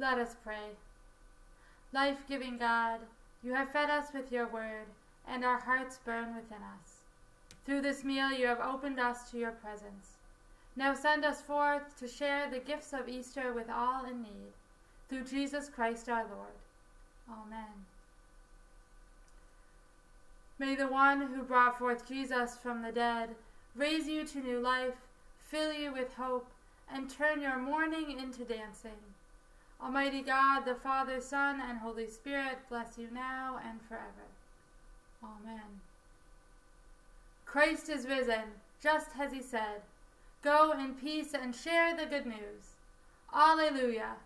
Let us pray. Life-giving God, you have fed us with your word, and our hearts burn within us. Through this meal you have opened us to your presence. Now send us forth to share the gifts of Easter with all in need. Through Jesus Christ our Lord. Amen. May the one who brought forth Jesus from the dead raise you to new life, fill you with hope, and turn your mourning into dancing. Almighty God, the Father, Son, and Holy Spirit, bless you now and forever. Amen. Christ is risen, just as he said. Go in peace and share the good news. Alleluia.